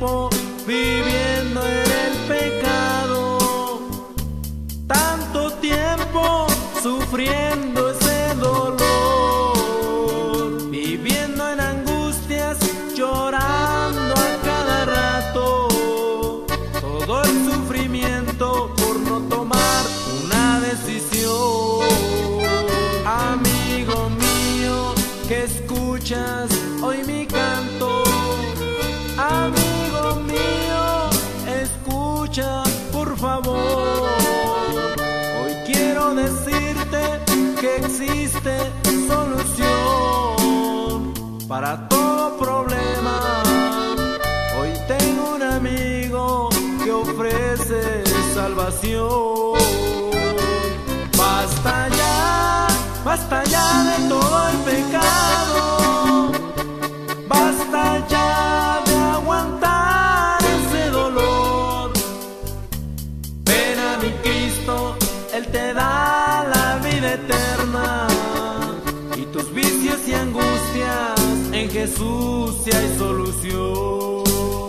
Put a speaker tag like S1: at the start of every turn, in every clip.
S1: tiempo viviendo en el pecado, tanto tiempo sufriendo ese dolor, viviendo en angustias, llorando a cada rato, todo el sufrimiento por no tomar una decisión. Amigo mío, que escuchas hoy mi canto, amigo mío, escucha por favor. Hoy quiero decirte que existe solución para todo problema. Hoy tengo un amigo que ofrece salvación. Basta ya de todo el pecado, basta ya de aguantar ese dolor. Ven a mi Cristo, Él te da la vida eterna, y tus vicios y angustias en Jesús sí hay solución.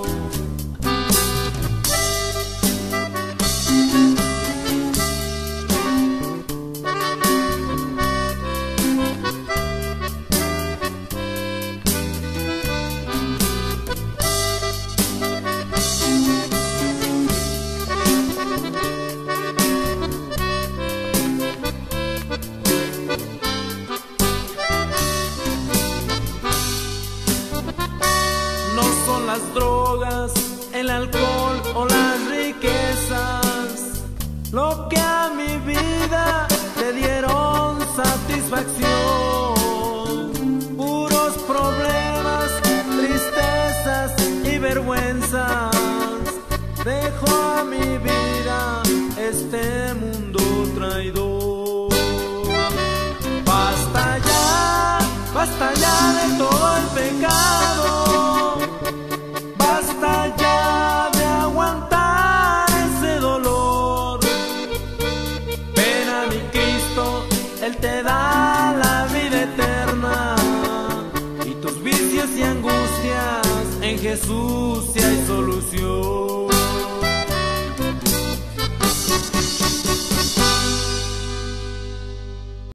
S1: Las drogas, el alcohol o las riquezas, lo que a mi vida le dieron satisfacción.